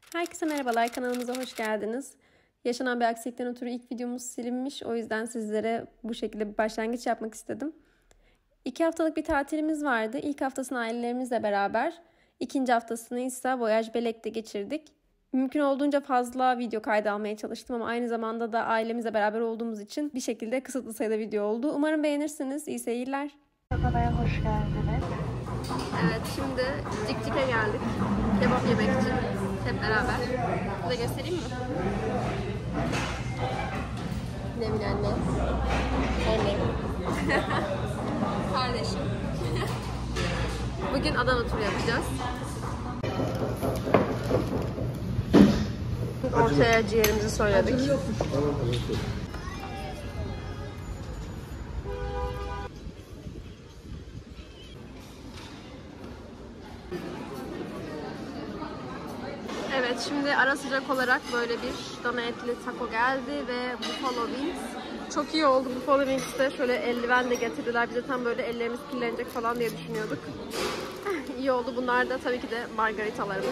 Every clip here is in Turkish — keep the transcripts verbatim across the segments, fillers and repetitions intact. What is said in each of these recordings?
Herkese merhabalar, kanalımıza hoş geldiniz. Yaşanan bir aksilikten ötürü ilk videomuz silinmiş. O yüzden sizlere bu şekilde bir başlangıç yapmak istedim. İki haftalık bir tatilimiz vardı. İlk haftasını ailelerimizle beraber, ikinci haftasını ise Voyage Belek'te geçirdik. Mümkün olduğunca fazla video kaydı almaya çalıştım ama aynı zamanda da ailemizle beraber olduğumuz için bir şekilde kısıtlı sayıda video oldu. Umarım beğenirsiniz. İyi seyirler. Adana'ya hoş geldiniz. Evet, şimdi Cikcik'e geldik. Kebap yemek için. Hep beraber. Size göstereyim mi? Demin anne. Annem. Kardeşim. Bugün Adana turu yapacağız. Ortaya ciğerimizi söyledik. Evet, şimdi ara sıcak olarak böyle bir dana etli taco geldi ve Buffalo Wings. Çok iyi oldu Buffalo Wings'te. Şöyle eldiven de getirdiler. Bize tam böyle ellerimiz kirlenecek falan diye düşünüyorduk. İyi oldu. Bunlar da tabii ki de margaritalarımız.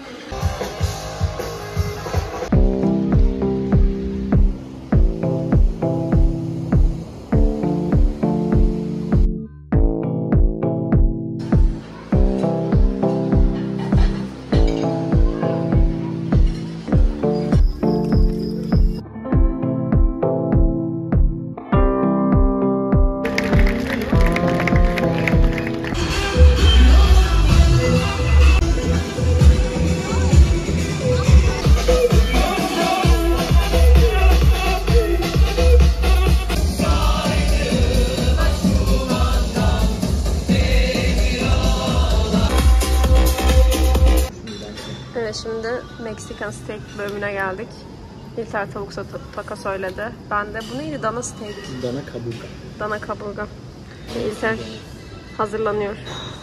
Evet, şimdi Mexican steak bölümüne geldik. İlter tavuk taka söyledi. Ben de bu neydi? Dana steak. Dana kaburga. Dana kaburga. İlter hazırlanıyor.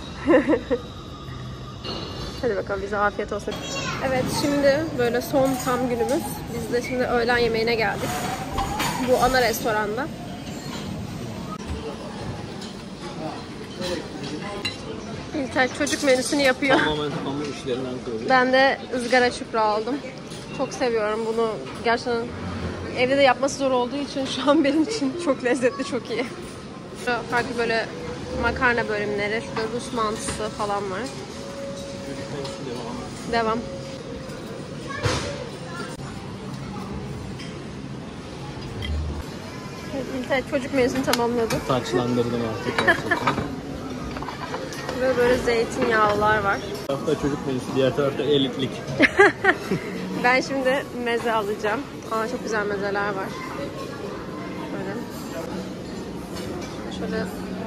Hadi bakalım, bize afiyet olsun. Evet, şimdi böyle son tam günümüz. Biz de şimdi öğlen yemeğine geldik. Bu ana restoranda. İlter çocuk menüsünü yapıyor. Tamamen hamur işlerinden koyuyor. Ben de ızgara çupra aldım. Çok seviyorum bunu. Gerçekten evde de yapması zor olduğu için şu an benim için çok lezzetli, çok iyi. Şurada farklı böyle makarna bölümleri, şurada Rus mantısı falan var. Devam. Evet, çocuk menüsünü tamamladı. Taçlandırdım artık gerçekten. Ve böyle zeytinyağlılar var. Bir tarafta çocuk menüsü, diğer tarafta elitlik. Ben şimdi meze alacağım. Aa, çok güzel mezeler var. Böyle. Şöyle.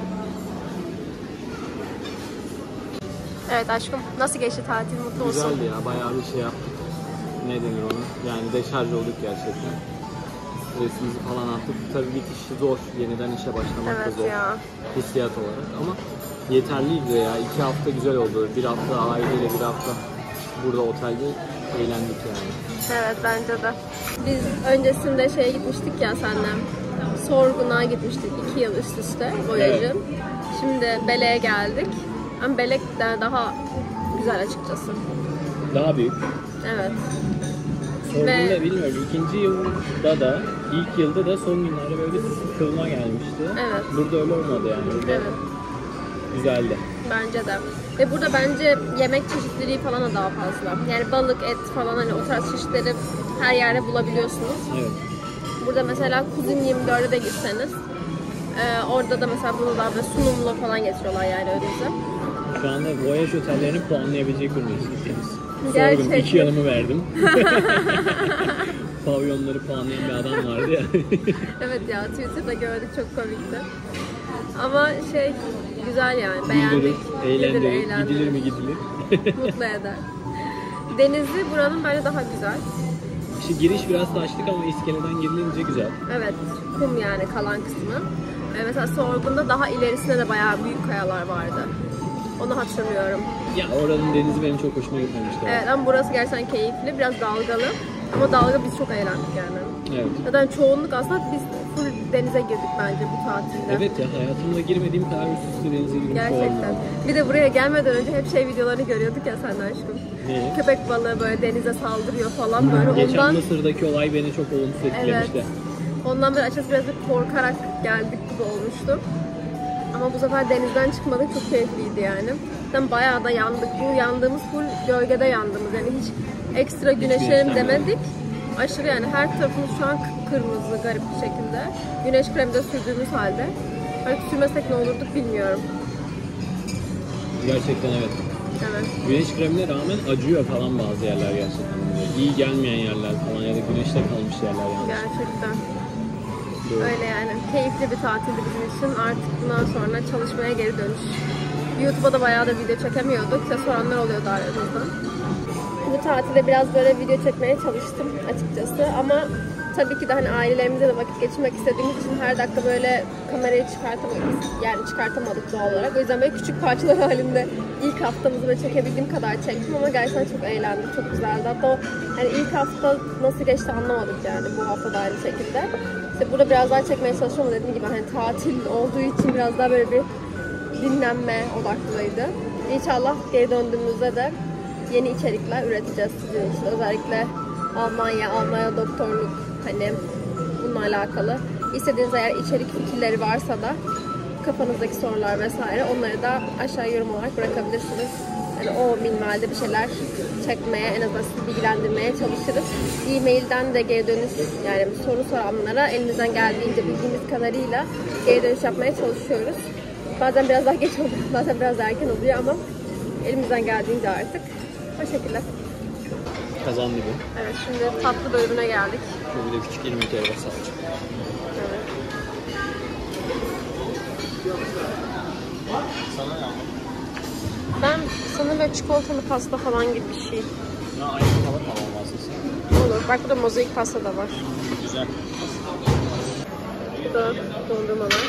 Evet aşkım, nasıl geçti tatil? Mutlu musun? Güzeldi ya, bayağı bir şey yaptık. Ne denir onu? Yani deşarj olduk gerçekten. Resmimizi falan attık. Tabii bitişi zor. Yeniden işe başlamak Evet da zor. Ya. Hissiyat olarak ama yeterliydi ya. İki hafta güzel oldu. Bir hafta aileyle, bir hafta burada otelde eğlendik yani. Evet, bence de. Biz öncesinde şeye gitmiştik ya seninle. Sorgun'a gitmiştik iki yıl üst üste Voyage'ı. Evet. Şimdi Belek'e geldik. Ama Belek de daha güzel açıkçası. Daha büyük. Evet. Sorgun'da Ve... bilmiyorum. İkinci yılda da, ilk yılda da son günlerde böyle sıkılma gelmişti. Evet. Burada öyle olmadı yani. Burada evet. Güzeldi. Bence de. Ve burada bence yemek çeşitliliği falan da daha fazla. Yani balık, et falan, hani o tarz çeşitleri her yerde bulabiliyorsunuz. Evet. Burada mesela Kuzin yirmi dört'e de gitseniz e, orada da mesela bunu daha böyle sunumla falan getiriyorlar yani önünüze. Şu anda Voyage otellerini puanlayabilecek durumdayız. Gerçekten. Sordum, iki yanımı verdim. Pavyonları puanlayan bir adam vardı ya. Evet ya, Twitter'da gördük, çok komikti. Ama şey güzel yani, beğendik. Eğlendik, Gidilir, eğlendik. gidilir mi gidilir. Mutlu eder. Denizi buranın bence daha güzel. İşte giriş biraz taşlık ama iskeleden girilince güzel. Evet, kum yani kalan kısmı. Ee, mesela Sorgun'da daha ilerisinde de bayağı büyük kayalar vardı. Onu hatırlıyorum. Ya oranın denizi benim çok hoşuma gitmemişti. Evet, ama burası gerçekten keyifli, biraz dalgalı. Ama dalga, biz çok eğlendik yani. Evet. Zaten çoğunluk aslında biz full denize girdik bence bu tatilde. Evet ya, hayatımda girmediğim kadar üst üste denize girmiş Gerçekten. Bir de buraya gelmeden önce hep şey videolarını görüyorduk ya sen de aşkım. Ne? Köpek balığı böyle denize saldırıyor falan böyle. Geçen Ondan, Mısır'daki olay beni çok olumsuz etkilemişti. evet. Ondan böyle açıkçası biraz bir korkarak geldik gibi olmuştu. Ama bu sefer denizden çıkmadık, çok keyifliydi yani. Zaten bayağı da yandık. Bu yandığımız full gölgede yandığımız, yani hiç ekstra güneşlerim demedik. Aşırı yani, her tarafımız şu an kırmızı garip bir şekilde. Güneş kremi de sürdüğümüz halde. Belki sürmesek ne olurduk bilmiyorum. Gerçekten evet. Evet. Güneş kremine rağmen acıyor falan bazı yerler gerçekten. İyi gelmeyen yerler falan ya da güneşte kalmış yerler yani. Gerçekten. Doğru. Öyle yani. Keyifli bir tatildi bizim için. Artık bundan sonra çalışmaya geri dönüş. YouTube'a da bayağı da video çekemiyorduk. İşte soranlar oluyordu aramızda. Bu tatilde biraz böyle video çekmeye çalıştım açıkçası. Ama tabii ki de hani ailelerimizle de vakit geçirmek istediğimiz için her dakika böyle kamerayı çıkartamadık. Yani çıkartamadık doğal olarak. O yüzden böyle küçük parçalar halinde ilk haftamızı böyle çekebildiğim kadar çektim ama gerçekten çok eğlendim. Çok güzeldi. Hatta o hani ilk hafta nasıl geçti anlamadık yani, bu hafta da aynı şekilde. İşte burada biraz daha çekmeye çalışıyorum ama dediğim gibi hani tatil olduğu için biraz daha böyle bir dinlenme odaklıydı. İnşallah geri döndüğümüzde de yeni içerikler üreteceğiz sizin için. Özellikle Almanya, Almanya doktorluk, hani bununla alakalı. İstediğiniz eğer içerik fikirleri varsa da kafanızdaki sorular vesaire, onları da aşağı yorum olarak bırakabilirsiniz. Yani o minvalde bir şeyler çekmeye, en azından sizi bilgilendirmeye çalışırız. E-mailden de geri dönüş, yani soru soranlara elimizden geldiğince bildiğimiz kadarıyla geri dönüş yapmaya çalışıyoruz. Bazen biraz daha geç oluyor, bazen biraz daha erken oluyor ama elimizden geldiğince artık o şekilde. Kazan gibi. Evet, şimdi tatlı bölümüne geldik. Şöyle bir de küçük irmik helva salça. Evet. Sana ne? Ben sanırım böyle çikolatalı pasta falan gibi bir şey. Ya aynı tava tamam vasıfsın. Olur. Bak burada mozaik pasta da var. Güzel. Bu da dondurmalar.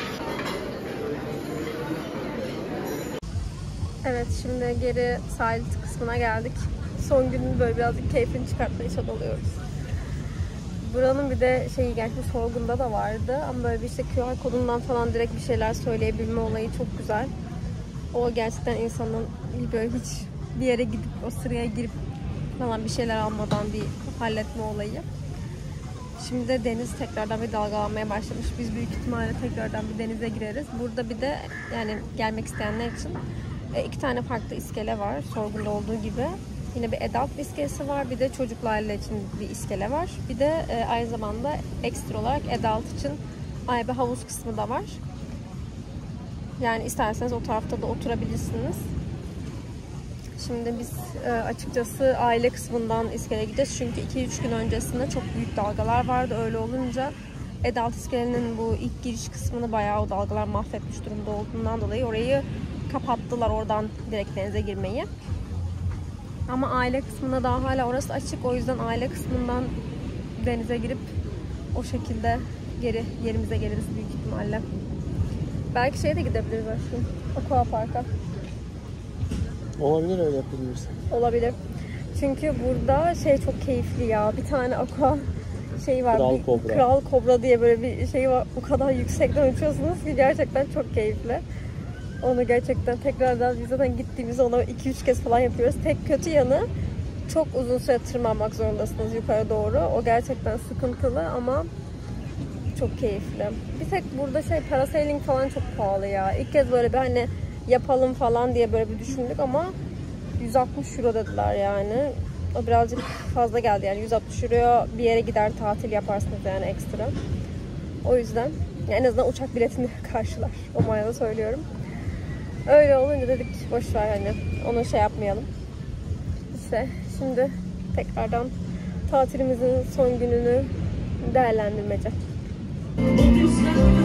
Evet, şimdi geri sahil kısmına geldik. Son günün böyle birazcık keyfini çıkartmaya çalışıyoruz. Buranın bir de şeyi, gerçi sorgunda da vardı ama böyle bir işte Q R kodundan falan direkt bir şeyler söyleyebilme olayı çok güzel. O gerçekten insanın böyle hiç bir yere gidip o sıraya girip falan bir şeyler almadan bir halletme olayı. Şimdi de deniz tekrardan bir dalgalanmaya başlamış. Biz büyük ihtimalle tekrardan bir denize gireriz. Burada bir de yani gelmek isteyenler için iki tane farklı iskele var. Sorgunda olduğu gibi. Yine bir adult iskelesi var. Bir de çocuklarla için bir iskele var. Bir de e, aynı zamanda ekstra olarak adult için ayrı bir havuz kısmı da var. Yani isterseniz o tarafta da oturabilirsiniz. Şimdi biz e, açıkçası aile kısmından iskeleye gideceğiz. Çünkü iki üç gün öncesinde çok büyük dalgalar vardı. Öyle olunca adult iskelenin bu ilk giriş kısmını bayağı o dalgalar mahvetmiş durumda olduğundan dolayı orayı kapattılar, oradan direkt denize girmeyi. Ama aile kısmına daha hala orası açık. O yüzden aile kısmından denize girip o şekilde geri yerimize geliriz büyük ihtimalle. Belki şeye de gidebiliriz aşkım. Aqua Park'a. Olabilir, öyle yapabilirsin. Olabilir. Çünkü burada şey çok keyifli ya. Bir tane aqua şey var. Kral bir, Kobra. Kral Kobra diye böyle bir şey var. O kadar yüksekten uçuyorsunuz ki gerçekten çok keyifli. Onu gerçekten tekrardan biz zaten gittiğimizde onu iki üç kez falan yapıyoruz. Tek kötü yanı çok uzun süre tırmanmak zorundasınız yukarı doğru. O gerçekten sıkıntılı ama çok keyifli. Bir tek burada şey parasailing falan çok pahalı ya. İlk kez böyle bir hani yapalım falan diye böyle bir düşündük ama yüz altmış euro dediler yani. O birazcık fazla geldi yani. yüz altmış euro bir yere gider tatil yaparsınız yani ekstra. O yüzden yani en azından uçak biletini karşılar. O manada söylüyorum. Öyle olunca dedik boş ver hani onu şey yapmayalım. İşte şimdi tekrardan tatilimizin son gününü değerlendirmece.